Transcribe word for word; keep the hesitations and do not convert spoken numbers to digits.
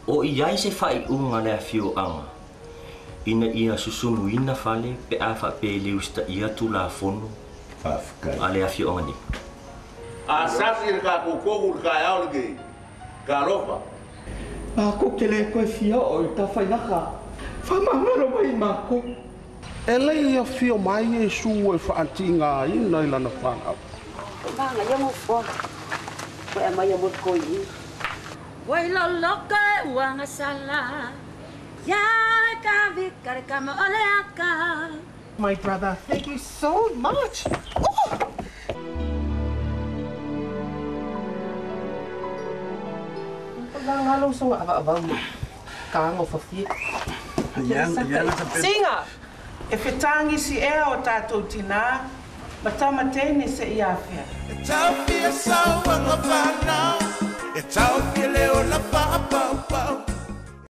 O iai se fai unga le afio anga. Ina ia susunu ina fale pe afa pe leusta ia tu la fono. Afkai. Ale afio anga ni. A sasi ka ko ko ka ya le ka ropa. A ko kele ko fia o ta fai na ka. Fa mangalo mai mako. Ele ia fio mai e su e whaatinga ina ila na whanga. Manga ia mo fo. Ko e mai mo ko i. Wai lo loka e uanga sala. Ya ka vikar ka mo ole aka. My brother, thank you so much. Oh! Ngalo so ava-ava. Kango fa fi. Yang yang Singa. E fetangi si e o tātou tina, matama tēne se i awhia. E tau fia sau anga whanau, e tau fia le